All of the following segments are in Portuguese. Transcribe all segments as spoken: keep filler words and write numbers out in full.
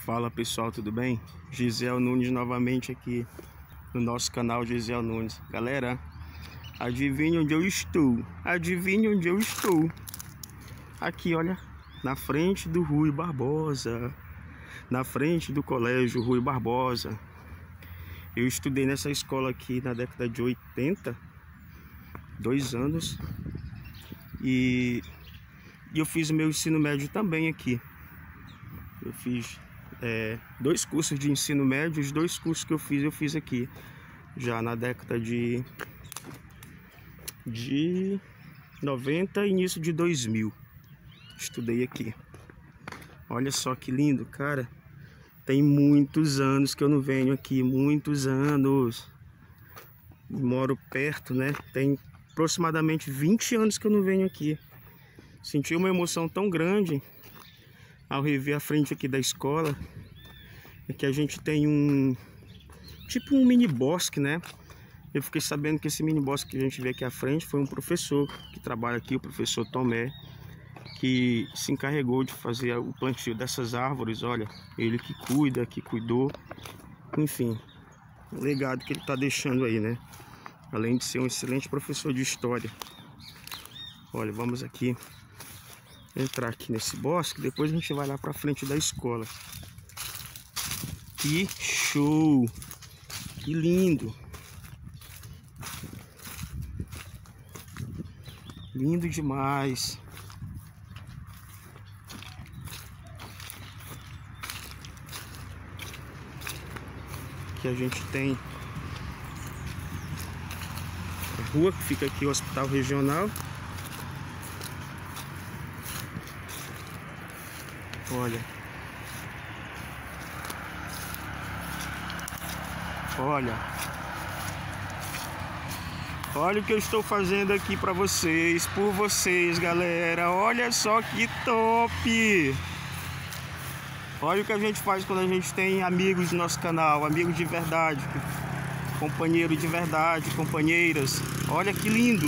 Fala pessoal, tudo bem? Gisel Nunes novamente aqui no nosso canal Gisel Nunes. Galera, adivinha onde eu estou? Adivinha onde eu estou? Aqui, olha, na frente do Rui Barbosa, na frente do colégio Rui Barbosa. Eu estudei nessa escola aqui na década de oitenta, dois anos, e eu fiz o meu ensino médio também aqui. Eu fiz é, dois cursos de ensino médio. Os dois cursos que eu fiz, eu fiz aqui já na década de, de noventa, início de dois mil. Estudei aqui. Olha só que lindo, cara. Tem muitos anos que eu não venho aqui, muitos anos. Moro perto, né? Tem aproximadamente vinte anos que eu não venho aqui. Senti uma emoção tão grande ao rever a frente aqui da escola. É que a gente tem um tipo um mini bosque, né? Eu fiquei sabendo que esse mini bosque que a gente vê aqui à frente foi um professor que trabalha aqui, o professor Tomé, que se encarregou de fazer o plantio dessas árvores. Olha, ele que cuida, que cuidou, enfim, o legado que ele está deixando aí, né? Além de ser um excelente professor de história. Olha, vamos aqui entrar aqui nesse bosque, depois a gente vai lá para frente da escola. Que show! Que lindo! Lindo demais! Aqui a gente tem a rua que fica aqui, o Hospital Regional. Olha, olha, olha o que eu estou fazendo aqui para vocês, por vocês, galera. Olha só que top! Olha o que a gente faz quando a gente tem amigos no nosso canal, amigos de verdade, companheiro de verdade, companheiras. Olha que lindo!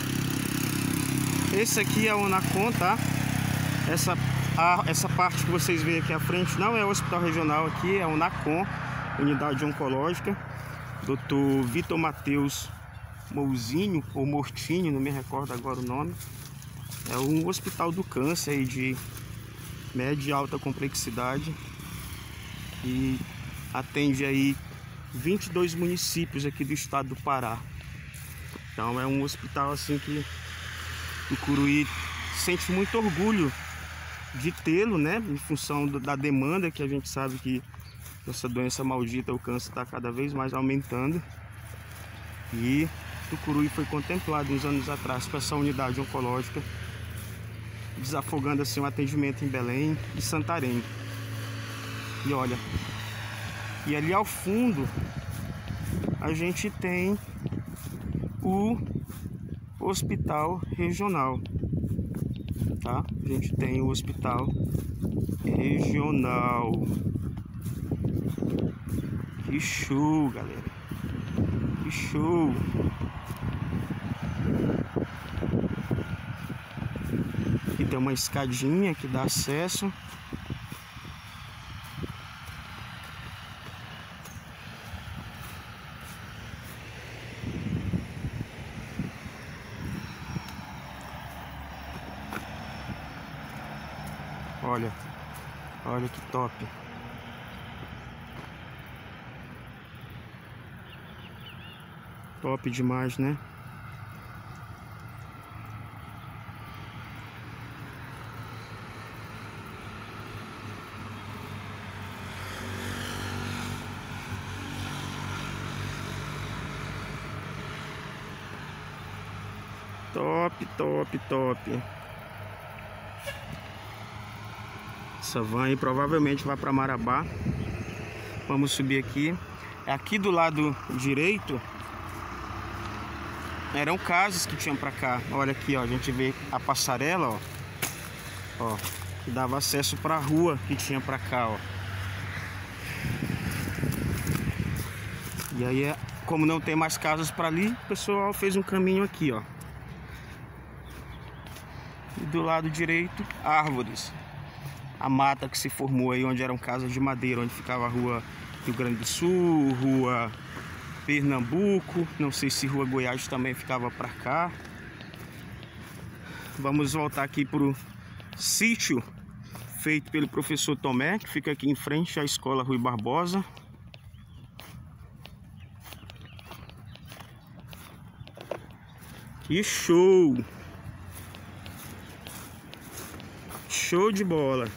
Esse aqui é o Unacom, tá? Essa A, essa parte que vocês veem aqui à frente não é o hospital regional, aqui é o Unacom, unidade oncológica. doutor Vitor Matheus Mouzinho, ou Mortinho, não me recordo agora o nome. É um hospital do câncer aí de média e alta complexidade, e atende aí vinte e dois municípios aqui do estado do Pará. Então é um hospital assim que o Curuí sente muito orgulho de tê-lo, né, em função do, da demanda, que a gente sabe que essa doença maldita, o câncer, está cada vez mais aumentando. E Tucuruí foi contemplado uns anos atrás com essa unidade oncológica, desafogando assim o atendimento em Belém e Santarém. E olha, e ali ao fundo a gente tem o hospital regional. Tá? A gente tem o hospital regional. Que show, galera! Que show! Aqui tem uma escadinha que dá acesso. Olha, olha que top. Top demais, né? Top, top, top. Essa van aí provavelmente vai para Marabá. Vamos subir aqui. Aqui do lado direito eram casas que tinham para cá. Olha aqui, ó, a gente vê a passarela, ó, ó, que dava acesso para a rua que tinha para cá, ó. E aí, como não tem mais casas para ali, o pessoal fez um caminho aqui, ó. E do lado direito, árvores. a mata que se formou aí, onde eram casas de madeira, onde ficava a rua Rio Grande do Sul, rua Pernambuco, não sei se rua Goiás também ficava para cá. Vamos voltar aqui pro sítio feito pelo professor Tomé, que fica aqui em frente à escola Rui Barbosa. Que show! Show de bola!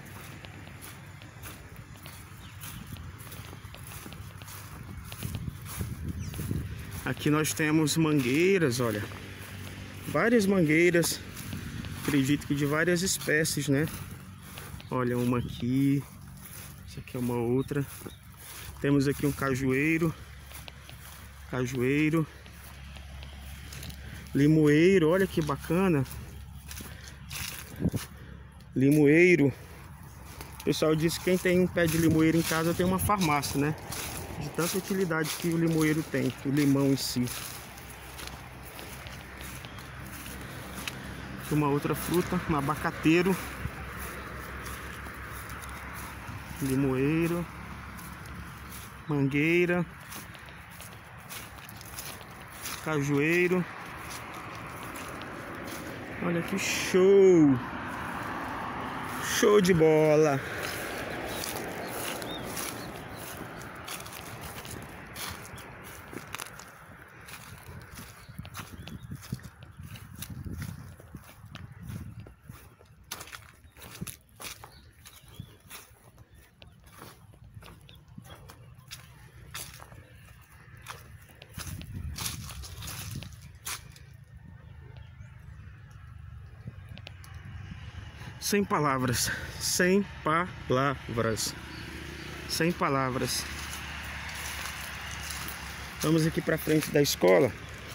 Aqui nós temos mangueiras, olha. Várias mangueiras. Acredito que de várias espécies, né? Olha, uma aqui. Essa aqui é uma outra. Temos aqui um cajueiro. Cajueiro. Limoeiro, olha que bacana. Limoeiro. O pessoal diz que quem tem um pé de limoeiro em casa tem uma farmácia, né? De tanta utilidade que o limoeiro tem, o limão em si. Uma outra fruta, um abacateiro. Limoeiro. Mangueira. Cajueiro. Olha que show! Show de bola! Sem palavras, sem palavras, sem palavras. Vamos aqui para frente da escola.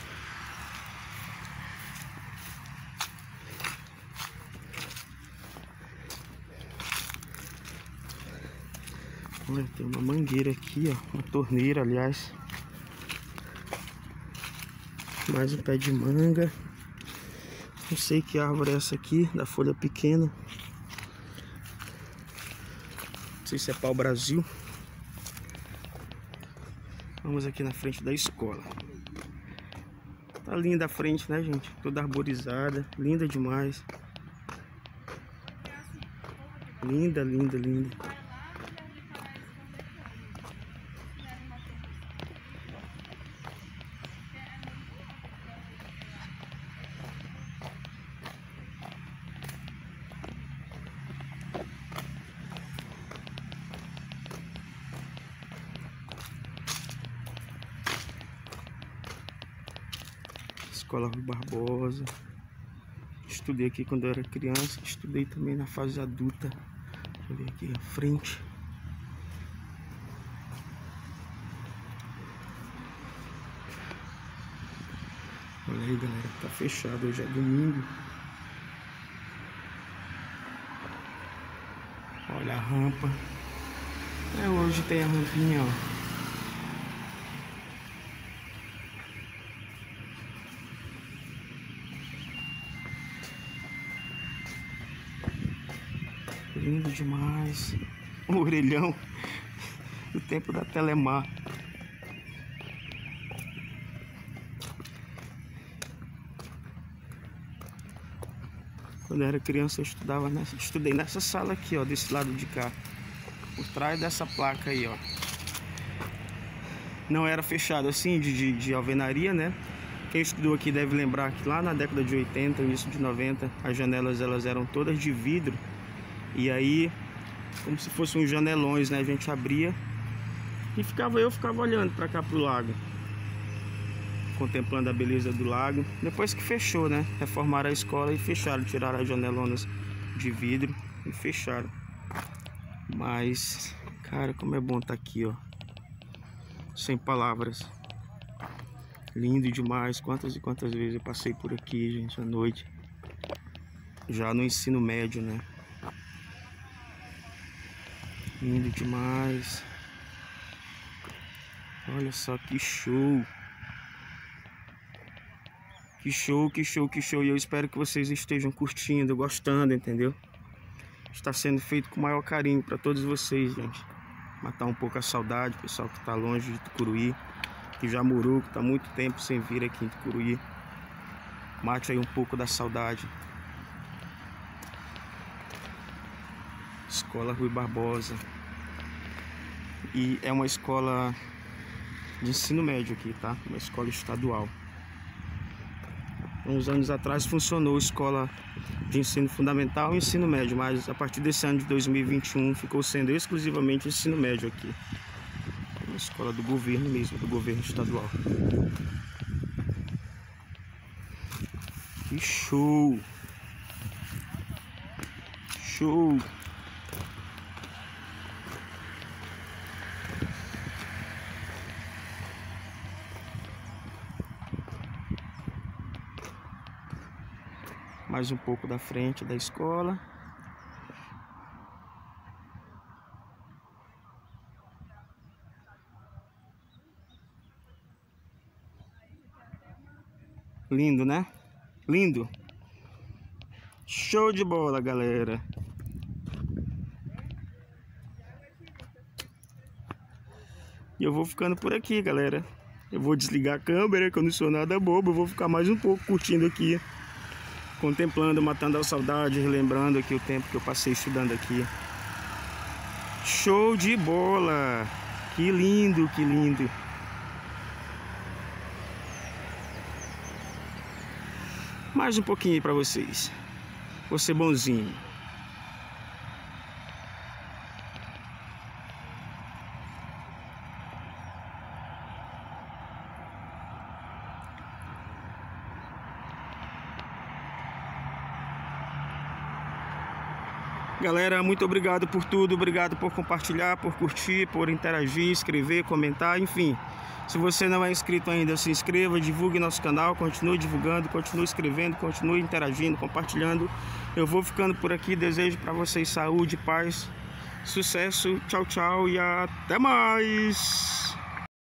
Olha, tem uma mangueira aqui, ó, uma torneira, aliás. Mais um pé de manga. Não sei que árvore é essa aqui, da folha pequena. Não sei se é pau-brasil. Vamos aqui na frente da escola. Tá linda a frente, né, gente? Toda arborizada, linda demais. Linda, linda, linda. Escola Rui Barbosa. Estudei aqui quando eu era criança. Estudei também na fase adulta. Deixa eu ver aqui à frente. Olha aí, galera. Tá fechado. Hoje é domingo. Olha a rampa. É, hoje tem a rampinha, ó. Lindo demais. O orelhão do tempo da Telemar. Quando eu era criança eu estudava nessa, estudei nessa sala aqui, ó, desse lado de cá. Por trás dessa placa aí, ó. Não era fechado assim de, de, de alvenaria, né? Quem estudou aqui deve lembrar que lá na década de oitenta, início de noventa, as janelas elas eram todas de vidro. E aí, como se fossem uns janelões, né? A gente abria e ficava, eu ficava olhando pra cá pro lago, contemplando a beleza do lago. Depois que fechou, né? Reformaram a escola e fecharam, tiraram as janelonas de vidro e fecharam. Mas, cara, como é bom estar aqui, ó. Sem palavras. Lindo demais. Quantas e quantas vezes eu passei por aqui, gente, à noite. Já no ensino médio, né? Lindo demais. Olha só que show. Que show, que show, que show. E eu espero que vocês estejam curtindo, gostando, entendeu? está sendo feito com o maior carinho para todos vocês, gente. Matar um pouco a saudade, pessoal que está longe de Tucuruí, que já morou, que está muito tempo sem vir aqui em Tucuruí. Mate aí um pouco da saudade. Escola Rui Barbosa. E é uma escola de ensino médio aqui, tá? Uma escola estadual. Uns anos atrás funcionou escola de ensino fundamental e ensino médio, mas a partir desse ano de dois mil e vinte e um ficou sendo exclusivamente ensino médio aqui. Uma escola do governo mesmo, do governo estadual. Que show! Show! Mais um pouco da frente da escola. Lindo, né? Lindo. Show de bola, galera. E eu vou ficando por aqui, galera. Eu vou desligar a câmera, que eu não sou nada bobo. Eu vou ficar mais um pouco curtindo aqui, contemplando, matando a saudade, relembrando aqui o tempo que eu passei estudando aqui. Show de bola! Que lindo, que lindo! Mais um pouquinho aí pra vocês. Vou ser bonzinho. Galera, muito obrigado por tudo, obrigado por compartilhar, por curtir, por interagir, escrever, comentar, enfim. Se você não é inscrito ainda, se inscreva, divulgue nosso canal, continue divulgando, continue escrevendo, continue interagindo, compartilhando. Eu vou ficando por aqui, desejo para vocês saúde, paz, sucesso, tchau, tchau e até mais!